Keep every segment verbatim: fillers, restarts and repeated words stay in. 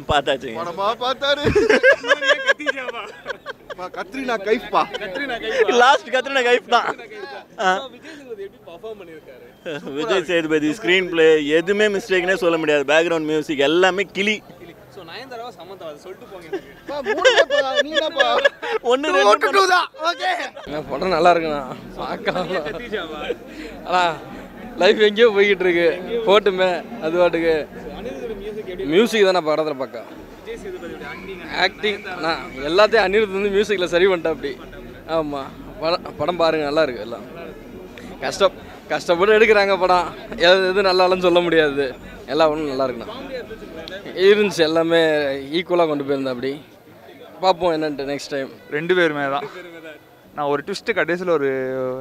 பார்த்தாச்சு. படமா பார்த்தாரு. கத்திஜாவா? கத்ரீனா கைஃப் பா. கத்ரீனா கைஃப். லாஸ்ட் கத்ரீனா கைஃப் தான். விஜய் சேதுபதி எப்படி பெர்ஃபார்ம் பண்ணிருக்காரு? விஜய் சேதுபதி ஸ்கிரீன் பிளே எதுவுமே மிஸ்டேக்னே சொல்ல முடியாது. பேக்ரவுண்ட் மியூசிக் எல்லாமே கிளி. சோ நயன்தாராவா சமந்தா அது சொல்லிட்டு போங்க. பா மூணு பா நீங்கப்பா. ஒன்னு ரெண்டு தான். ஓகே. படம் நல்லா இருக்குண்ணா. பார்க்கலாம். கத்திஜாவா? அண்ணா லைஃப் எங்கேயோ போய்கிட்டு இருக்கு. போட்டுமே அது பாட்டுக்கு. அனிருத்தோட மியூசிக் எப்படி? மியூசிக் தானே படத்தில் பார்க்க. விஜய் சேதுபதியோட ஆக்டிங் ஆக்டிங் அண்ணா எல்லாத்தையும் அனிருத் வந்து மியூசிக்கில் சரி பண்ணிட்டா அப்படி. ஆமாம் படம் படம் பாருங்க நல்லா இருக்கு எல்லாம். கஷ்டம் கஷ்டப்பட்டு எடுக்கிறாங்க படம். எது எது நல்லாலும் சொல்ல முடியாது. எல்லா படமும் நல்லா இருக்குண்ணா. இருந்துச்சு எல்லாமே ஈக்குவலாக கொண்டு போயிருந்தேன் அப்படி. பார்ப்போம் என்னன்ட்டு நெக்ஸ்ட் டைம். ரெண்டு பேருமே தான். நான் ஒரு ட்விஸ்ட்டு கடைசியில் ஒரு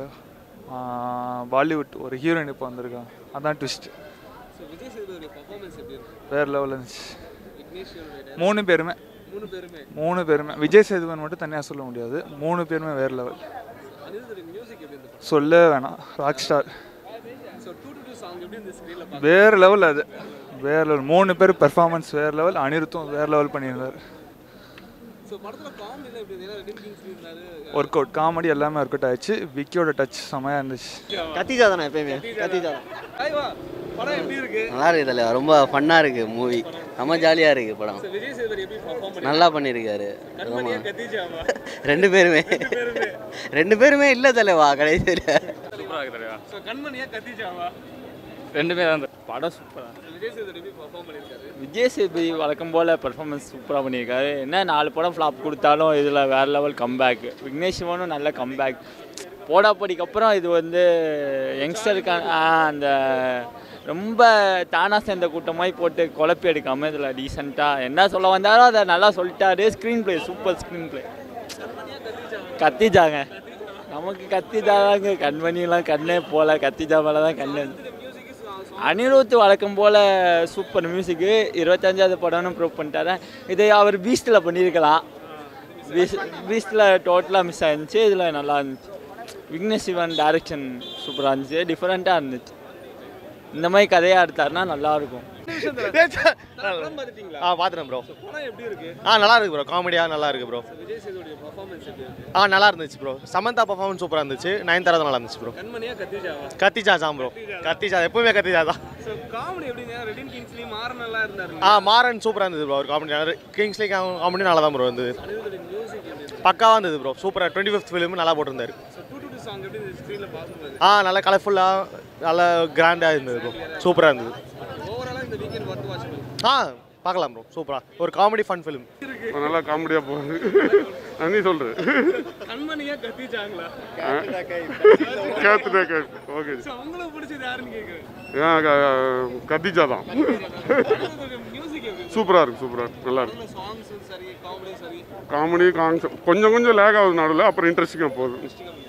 பாலிவுட் ஒரு ஹீரோயின் இப்போ வந்திருக்கான். அதான் ட்விஸ்ட். விஜய் சேதுபதியோட பெர்ஃபார்மன்ஸ் எப்படி இருக்கு? வேறு லெவலில் இருந்துச்சு. விக்னேஷோட மூணு பேருமே மூணு பேருமே மூணு பேருமே விஜய் சேதுபதி மட்டும் தனியாக சொல்ல முடியாது. மூணு பேருமே வேறு லெவல். அனிருத்தோட மியூசிக் எப்படி இருக்கு? சொல்ல வேணாம். Rock star. So two two two song எப்படி இந்த ஸ்கிரீன்ல பாக்க? வேறு லெவல் அது. வேறு லெவல். மூணு பேர் பெர்ஃபார்மன்ஸ் வேறு லெவல். அனிருத்தும் வேறு லெவல் பண்ணியிருந்தார். சோ படத்துல காமெடில எப்படி இருந்தது? ரெண்டு கிங்ஸ் இருந்தாரு. ஒர்க் அவுட் காமெடி எல்லாமே ஒர்க் அவுட் ஆயிடுச்சு. விக்கியோட டச் செமையாக இருந்துச்சு. கத்திஜா தானே எப்பயுமே. கத்திஜா தான். ஐவா படம் எப்படி இருக்கு? நல்லா இருக்குது தலை. ரொம்ப ஃபன்னாக இருக்குது மூவி. ரொம்ப ஜாலியாக இருக்குது படம். சோ விஜய் சேதுபதி எப்படி பெர்ஃபார்ம் பண்ணி? நல்லா பண்ணியிருக்காரு. கண்மணியா கத்திஜாவா? ரெண்டு பேருமே ரெண்டு பேருமே இல்லை தலைவா கடைசியில். சூப்பராக இருக்கு தலைவா. சோ கண்மணியா கத்திஜாவா? ரெண்டுமே தான். படம் சூப்பராக. விஜய் சேதுபதி எப்படி பெர்ஃபார்ம் பண்ணிருக்காரு? விஜய் சேதுபதி வழக்கம் போல் பர்ஃபார்மன்ஸ் சூப்பராக பண்ணியிருக்காரு. என்ன நாலு படம் ஃப்ளாப் கொடுத்தாலும் இதில் வேறு லெவல் கம்பேக். விக்னேஷ் சிவனும் நல்ல கம்பேக். போடாப்படிக்கு அப்புறம் இது வந்து யங்ஸ்டருக்கான அந்த ரொம்ப தானாக சேர்ந்த கூட்டமாய் போட்டு குழப்பி எடுக்காமல் இதில் டீசெண்டாக என்ன சொல்ல வந்தாலும் அதை நல்லா சொல்லிட்டாரு. Screenplay super screenplay. கத்திஜாங்க நமக்கு கத்திஜாதாங்க. கண்மணியெல்லாம் கண்ணே போகல. கத்திஜா மேலே தான் கண்ணு. அனிருத் வழக்கம் போல் சூப்பர் மியூசிக்கு. இருபத்தஞ்சாவது படம்னு ப்ரூவ் பண்ணிட்டாரு. இதை அவர் பீஸ்டில் பண்ணியிருக்கலாம். பீஸ் பீஸ்டில் டோட்டலாக மிஸ் ஆயிருந்துச்சு. இதில் நல்லா இருந்துச்சு. விக்னேஷ் சிவன் டைரக்ஷன் சூப்பராக இருந்துச்சு. டிஃப்ரெண்ட்டாக இருந்துச்சு. இந்த மாதிரி கதையாக எடுத்தாருன்னா நல்லாயிருக்கும். ஆ பார்த்துட்டேன் ப்ரோ. படம் எப்படி இருக்கு? ஆ நல்லா இருக்கு ப்ரோ. காமெடியாக நல்லா இருக்கு ப்ரோ. விஜய் சேதுபதியோட பெர்ஃபார்மன்ஸ் எப்படி இருக்கு? ஆ நல்லா இருந்துச்சு ப்ரோ. சமந்தா பர்ஃபார்மன்ஸ் சூப்பராக இருந்துச்சு. நயன்தாரா நல்லா இருந்துச்சு ப்ரோ. கண்மணியா கத்திஜாவா? கத்திஜா தான் ப்ரோ. கத்திஜா எப்பவுமே கத்திஜா தான். சோ காமெடி எப்படிங்க? ரெடின் கிங்ஸ்லி மாறன் நல்லா இருந்தாரு. ஆ மாறன் சூப்பராக இருந்தது ப்ரோ. ஒரு காமெடி கிங்ஸ்லி காமெடி நல்லா தான் ப்ரோ இருந்தது. அனிருத்தோட மியூசிக் எப்படி இருக்கு? பக்காவாக இருந்தது ப்ரோ. சூப்பராக டுவெண்ட்டி ஃபிஃப்த் ஃபிலிம் நல்லா போட்டிருந்தாரு. So two two two song எப்படி இந்த ஸ்கிரீன்ல பாக்குறது? ஆ நல்லா கலர்ஃபுல்லாக நல்லா கிராண்டாக இருந்தது ப்ரோ. சூப்பராக இருந்தது. ஓவராலா இந்த வீக்கெண்ட் வாட் வாட்ச் பண்ணு. ஆ பார்க்கலாம் ப்ரோ. சூப்பராக ஒரு காமெடி ஃபன் ஃபிலிம். நல்லா காமெடியாக போகுது. நீ சொல்கிறேன். கண்மணியா கத்திஜாங்களா? கேத்துட்டே கேட்டு ஓகே. சோ உங்களுக்கு பிடிச்சது யாருன்னு கேக்குறேன். ஏன் கத்திஜா தான். மியூசிக் எப்படி? சூப்பராக இருக்குது சூப்பராக இருக்குது நல்லா இருக்குது. சாங்ஸ் சரி காமெடி சரி. காமெடி கான்செப்ட் கொஞ்சம் கொஞ்சம் லேக் ஆகுது நடுவில். அப்புறம் இன்ட்ரெஸ்டிங்காக போகுது.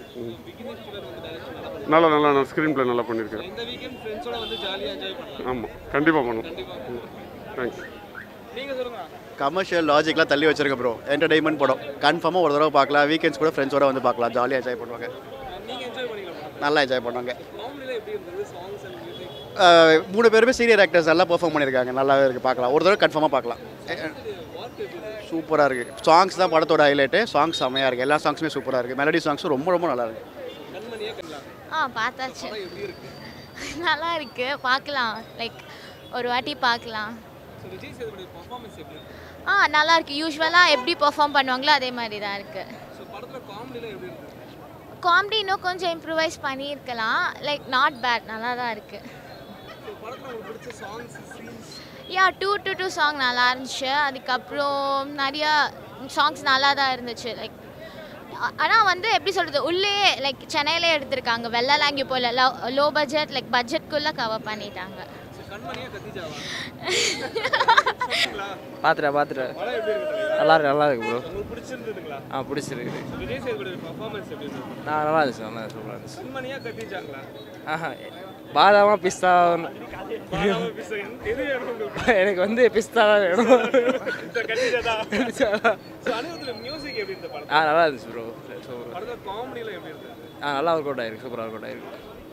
நல்லா நல்லா நான் ஸ்க்ரீன் ப்ளே நல்லா பண்ணியிருக்கேன். இந்த வீக்கெண்ட் ஃப்ரெண்ட்ஸோட வந்து ஜாலியா என்ஜாய் பண்ணலாம். ஆமாம் கண்டிப்பாக பண்ணுவோம். தேங்க்ஸ். நீங்க சொல்லுங்க. கமர்ஷியல் லாஜிக்லாம் தள்ளி வச்சிருக்க ப்ரோ. என்டர்டைன்மெண்ட் படம் கன்ஃபார்மாக ஒரு தடவை பார்க்கலாம். வீக்கெண்ட்ஸ் கூட ஃப்ரெண்ட்ஸோட வந்து பார்க்கலாம். ஜாலியாக என்ஜாய் பண்ணுவாங்க. நீங்க என்ஜாய் பண்ணிக்கலாம். நல்லா என்ஜாய் பண்ணுவாங்க. காமெடில எப்படி இருந்தது? Songs and music. மூணு பேருமே சீனியர் ஆக்டர்ஸ் நல்லா பெர்ஃபார்ம் பண்ணியிருக்காங்க. நல்லா இருக்குது பார்க்கலாம். ஒரு தடவை கன்ஃபார்மாக பார்க்கலாம். சூப்பராக இருக்குது. சாங்ஸ் தான் படத்தோட ஹைலைட்டு. சாங்ஸ் செம்மையாக இருக்குது. எல்லா சாங்ஸுமே சூப்பராக இருக்குது. மெலடி சாங்ஸும் ரொம்ப ரொம்ப நல்லா இருக்குது. கண்மணியா கண்ணா ஆ பார்த்தாச்சு. எப்படி இருக்கு? நல்லா இருக்கு. பார்க்கலாம். லைக் ஒரு வாட்டி பார்க்கலாம். சோ விஜய் சேதுபதி பெர்ஃபார்மன்ஸ் எப்படி இருக்கு? ஆ நல்லா இருக்கு. யூஸ்வலாக எப்படி பெர்ஃபார்ம் பண்ணுவாங்களோ அதே மாதிரி தான் இருக்கு. சோ படத்துல காமெடில எப்படி இருக்கு? காமெடி இன்னும் கொஞ்சம் இம்ப்ரூவைஸ் பண்ணியிருக்கலாம். Like not bad. நல்லா தான் இருக்கு. சோ படத்துல உங்களுக்கு பிடிச்ச songs scenes? Yeah two two two song நல்லா இருந்துச்சு. அதுக்கப்புறம் நிறையா சாங்ஸ் நல்லா தான் இருந்துச்சு. லைக் ஆனால் வந்து எப்படி சொல்கிறது உள்ளே லைக் சென்னையிலே எடுத்திருக்காங்க. வெள்ளலாம் இங்கே போல லோ பட்ஜெட் லைக் பட்ஜெட்குள்ளே கவர் பண்ணிட்டாங்க. கண்மணியா கத்திஜாவா? பார்த்துட்டேன் பார்த்துட்டேன். படம் எப்படி இருக்கு? நல்லா இருக்கு நல்லா இருக்கு ப்ரோ. உங்களுக்கு பிடிச்சிருந்ததுங்களா? ஆ பிடிச்சிருக்கு. விஜய் சேதுபதி பெர்ஃபார்மன்ஸ் எப்படி இருந்தது? நான் நல்லா இருந்துச்சு நல்லா சூப்பராக இருந்துச்சு. கண்மணியா கத்திஜாங்களா? ஆஹா பாதாமா பிஸ்தா பாதாமா பிஸ்தா எது வேணும் உங்களுக்கு? எனக்கு வந்து பிஸ்தா தான் வேணும். இந்த கத்திஜா தான். சோ அனிருத்தோட மியூசிக் எப்படி இருந்தது படம்? ஆ நல்லா இருந்துச்சு ப்ரோ. படத்துல காமெடில எப்படி இருந்தது? ஆ நல்லா ஒர்க் அவுட் ஆயிருக்கு. சூப்பராக ஒர்க் அவுட் ஆயிருக்கு.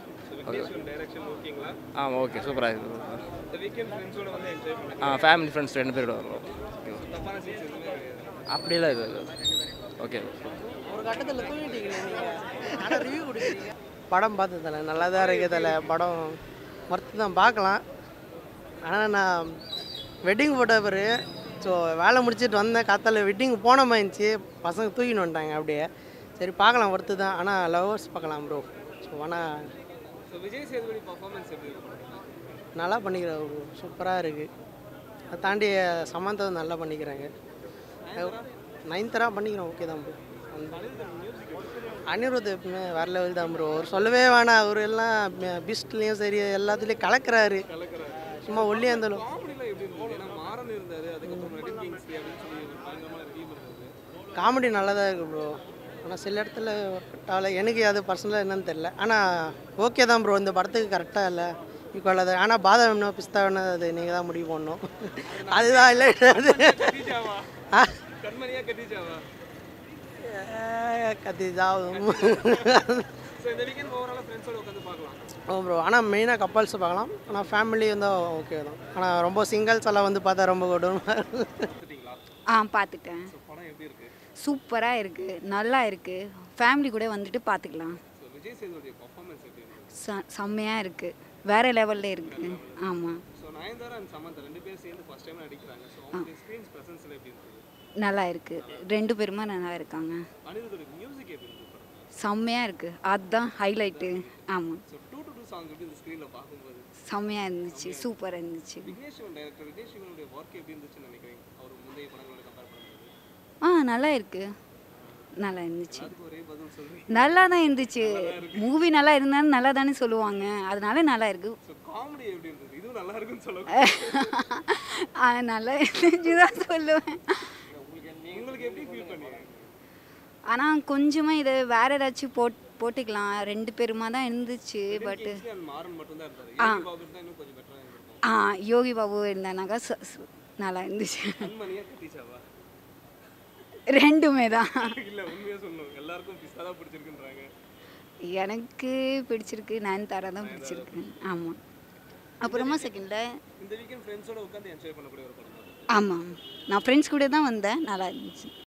டைரக்ஷன் ஓகேங்களா? ஆ ஓகே சூப்பராக இருக்குது. இந்த வீக்கெண்ட் ஃப்ரெண்ட்ஸோட வந்து என்ஜாய் பண்ணுங்க. ஆ ஃபேமிலி ஃப்ரெண்ட்ஸ் ரெண்டு பேரோட வருவோம். தப்பான சீன்ஸ் எதுவுமே கிடையாது. அப்படிலாம் இது ஓகே. ஒரு கட்டத்தில் தூங்கிட்டீங்களே நீங்கள், ஆனால் ரிவ்யூ கொடுக்குறீங்க. படம் பார்த்ததில்ல, நல்லா தான் இருக்குதில்ல. படம் மறுத்து தான் பார்க்கலாம். ஆனால் நான் வெட்டிங் ஃபோட்டோகிராஃபரு. ஸோ வேலை முடிச்சுட்டு வந்தேன், காத்தால வெட்டிங் போன மாதிரி இருந்துச்சு. பசங்க தூக்கின்னு வந்துட்டாங்க அப்படியே. சரி பார்க்கலாம், ஒர்த்து தான். ஆனால் லவர்ஸ் பார்க்கலாம் ப்ரோ. ஸோ ஆனால் ஸோ விஜய் சேதுபதி பர்ஃபார்மன்ஸ் எப்படி இருக்கும்? நல்லா பண்ணிக்கிறாங்க ப்ரோ, சூப்பராக இருக்குது. அதை தாண்டி சமந்தா நல்லா பண்ணிக்கிறாங்க. நைன்த்தரா பண்ணிக்கிறோம், ஓகே தான் ப்ரோ. அனிருத் எப்பவுமே வேறு லெவல் தான் ப்ரோ. அவர் சொல்லவே வேணாம், அவர் எல்லாம் பீஸ்ட்லேயும் சரி எல்லாத்துலேயும் கலக்கிறாரு. சும்மா ஒல்லியாக இருந்தாலும் காமெடி நல்லா தான் இருக்குது ப்ரோ. ஆனால் சில இடத்துல ஒர்க் ஆகலை, எனக்கு அது பர்சனலாக என்னன்னு தெரில. ஆனால் ஓகே தான் ப்ரோ, இந்த படத்துக்கு கரெக்டாக இல்லை, ஈக்குவலாக தான். ஆனால் பாதாம் வேணும் பிஸ்தா வேணும், அது நீங்கள் தான் முடிவு பண்ணணும். அதுதான் இல்லை ஆ கத்திஜா. ஓ ப்ரோ, ஆனால் மெயினாக கப்பல்ஸ் பார்க்கலாம். ஆனால் ஃபேமிலி வந்தால் ஓகே தான். ஆனால் ரொம்ப சிங்கிள்ஸ் எல்லாம் வந்து பார்த்தா ரொம்ப கொடுமை. ஆ பார்த்துட்டேன். சூப்பராக இருக்குது, நல்லா இருக்குது. ஃபேமிலி கூட வந்துட்டு பார்த்துக்கலாம். ச செம்மையாக இருக்குது, வேறு லெவலில் இருக்குது. ஆமாம் நல்லா இருக்குது, ரெண்டு பேருமே நல்லா இருக்காங்க. செம்மையாக இருக்குது, அதுதான் ஹைலைட்டு. ஆமாம் செம்மையாக இருந்துச்சு, சூப்பராக இருந்துச்சு. ஆ நல்லா இருக்குது, நல்லா இருந்துச்சு. நல்லா தான் இருந்துச்சு. மூவி நல்லா இருந்தாலும் நல்லா தானே சொல்லுவாங்க, அதனால நல்லா இருக்கு. நல்லா இருந்துச்சு தான் சொல்லுவேன். ஆனால் கொஞ்சமாக இதை வேற ஏதாச்சும் போட் போட்டுக்கலாம். ரெண்டு பேருமா தான் இருந்துச்சு. பட்டு ஆ ஆ யோகி பாபு இருந்தானாக்கா நல்லா இருந்துச்சு. ரெண்டுமே தான். எனக்கு பிடிச்சிருக்கு, நயன்தாரா தான் பிடிச்சிருக்கு. ஆமாம். அப்புறமா செகண்டில் ஆமாம், நான் ஃப்ரெண்ட்ஸ் கூட தான் வந்தேன், நல்லா இருந்துச்சு.